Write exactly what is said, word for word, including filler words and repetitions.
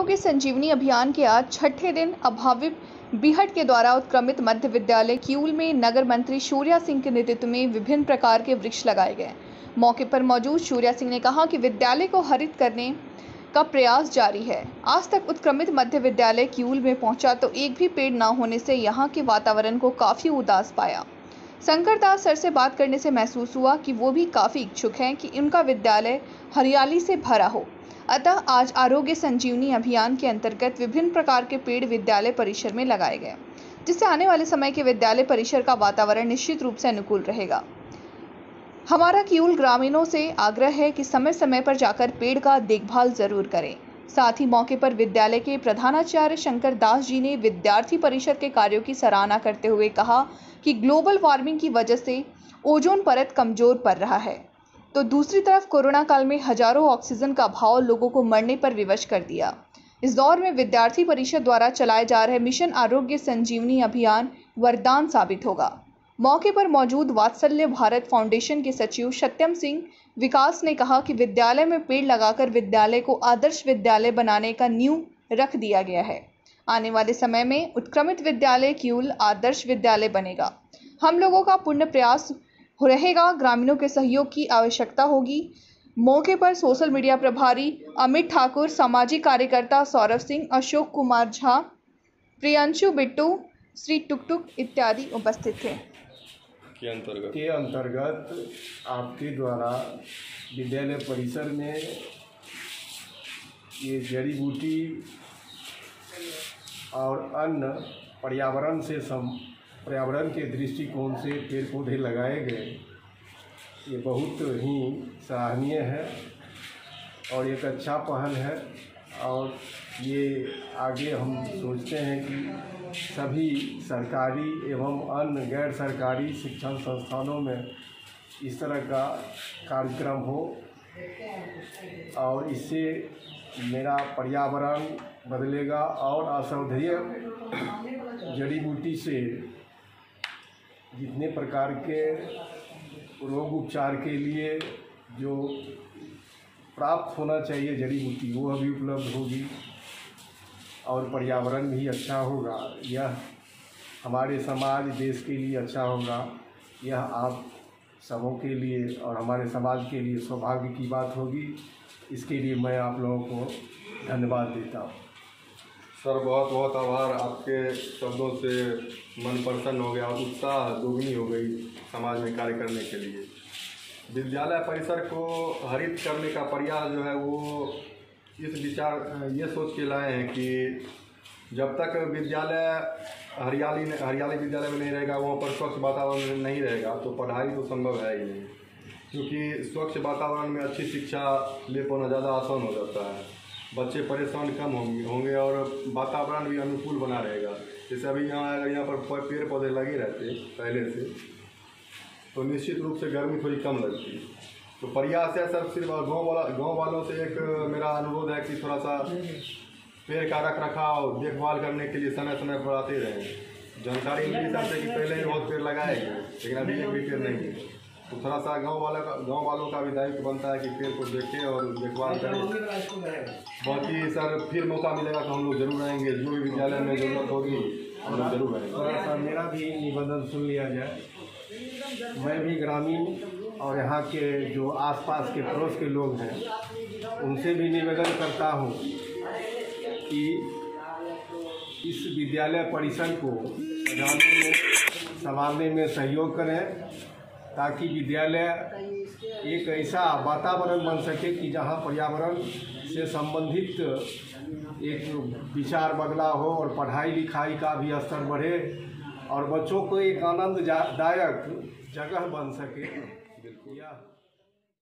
आरोग्य संजीवनी अभियान के आज छठे दिन अभावित बीहट के द्वारा उत्क्रमित मध्य विद्यालय किऊल में नगर मंत्री सूर्या सिंह के नेतृत्व में विभिन्न प्रकार के वृक्ष लगाए गए। मौके पर मौजूद सूर्या सिंह ने कहा कि विद्यालय को हरित करने का प्रयास जारी है। आज तक उत्क्रमित मध्य विद्यालय किऊल में पहुंचा तो एक भी पेड़ न होने से यहाँ के वातावरण को काफी उदास पाया। शंकर दास सर से बात करने से महसूस हुआ कि वो भी काफी इच्छुक हैं कि उनका विद्यालय हरियाली से भरा हो। अतः आज आरोग्य संजीवनी अभियान के अंतर्गत विभिन्न प्रकार के पेड़ विद्यालय परिसर में लगाए गए, जिससे आने वाले समय के विद्यालय परिसर का वातावरण निश्चित रूप से अनुकूल रहेगा। हमारा किऊल ग्रामीणों से आग्रह है कि समय समय पर जाकर पेड़ का देखभाल जरूर करें। साथ ही मौके पर विद्यालय के प्रधानाचार्य शंकर दास जी ने विद्यार्थी परिषद के कार्यों की सराहना करते हुए कहा कि ग्लोबल वार्मिंग की वजह से ओजोन परत कमजोर पड़ रहा है, तो दूसरी तरफ कोरोना काल में हजारों ऑक्सीजन का अभाव लोगों को मरने पर विवश कर दिया। इस दौर में विद्यार्थी परिषद द्वारा चलाए जा रहे मिशन आरोग्य संजीवनी अभियान वरदान साबित होगा। मौके पर मौजूद वात्सल्य भारत फाउंडेशन के सचिव सत्यम सिंह विकास ने कहा कि विद्यालय में पेड़ लगाकर विद्यालय को आदर्श विद्यालय बनाने का नींव रख दिया गया है। आने वाले समय में उत्क्रमित विद्यालय किऊल आदर्श विद्यालय बनेगा। हम लोगों का पूर्ण प्रयास रहेगा, ग्रामीणों के सहयोग की आवश्यकता होगी। मौके पर सोशल मीडिया प्रभारी अमित ठाकुर, सामाजिक कार्यकर्ता सौरभ सिंह, अशोक कुमार झा, प्रियंशु बिट्टू, श्री टुकटुक इत्यादि उपस्थित थे। के अंतर्गत के अंतर्गत आपके द्वारा विद्यालय परिसर में ये जड़ी बूटी और अन्य पर्यावरण से सम पर्यावरण के दृष्टिकोण से पेड़ पौधे लगाए गए, ये बहुत ही सराहनीय है और एक अच्छा पहल है। और ये आगे हम सोचते हैं कि सभी सरकारी एवं अन्य गैर सरकारी शिक्षण संस्थानों में इस तरह का कार्यक्रम हो और इससे मेरा पर्यावरण बदलेगा और औषधीय जड़ी बूटी से जितने प्रकार के रोग उपचार के लिए जो प्राप्त होना चाहिए जड़ी बूटी, वह भी उपलब्ध होगी और पर्यावरण भी अच्छा होगा। यह हमारे समाज देश के लिए अच्छा होगा। यह आप सबों के लिए और हमारे समाज के लिए सौभाग्य की बात होगी। इसके लिए मैं आप लोगों को धन्यवाद देता हूँ। सर, बहुत बहुत आभार। आपके शब्दों से मन प्रसन्न हो गया और उत्साह दोगुनी हो गई समाज में कार्य करने के लिए। विद्यालय परिसर को हरित करने का प्रयास जो है वो इस विचार ये सोच के लाए हैं कि जब तक विद्यालय हरियाली हरियाली विद्यालय में नहीं रहेगा, वहाँ पर स्वच्छ वातावरण नहीं रहेगा, तो पढ़ाई तो संभव है ही नहीं। क्योंकि स्वच्छ वातावरण में अच्छी शिक्षा ले पाना ज़्यादा आसान हो जाता है। बच्चे परेशान कम होंगे होंगे और वातावरण भी अनुकूल बना रहेगा। जैसे अभी यहाँ अगर यहाँ पर पेड़ पौधे लगे रहते पहले से, तो निश्चित रूप से गर्मी थोड़ी कम लगती। तो प्रयास है सर, सिर्फ गांव वाला गांव वालों से एक मेरा अनुरोध है कि थोड़ा सा पेड़ का रख रखाव देखभाल करने के लिए समय समय पर आते रहें। जानकारी मिली सर से कि पहले ही बहुत पेड़ लगाए गए, लेकिन अभी एक भी पेड़ नहीं है। तो थोड़ा सा गांव वाला गांव वालों का भी दायित्व बनता है कि पेड़ को देखें और देखभाल करें। बाकी सर, फिर मौका मिलेगा तो हम लोग जरूर आएंगे। जो भी विद्यालय में जरूरत होगी हम लोग जरूर आएंगे। थोड़ा सा मेरा भी निवेदन सुन लिया जाए। मैं भी ग्रामीण और यहाँ के जो आसपास के पड़ोस के लोग हैं, उनसे भी निवेदन करता हूँ कि इस विद्यालय परिसर को सजाने में संभालने में सहयोग करें, ताकि विद्यालय एक ऐसा वातावरण बन सके कि जहाँ पर्यावरण से संबंधित एक विचार बदलाव हो और पढ़ाई लिखाई का भी स्तर बढ़े और बच्चों को एक आनंददायक जगह बन सके।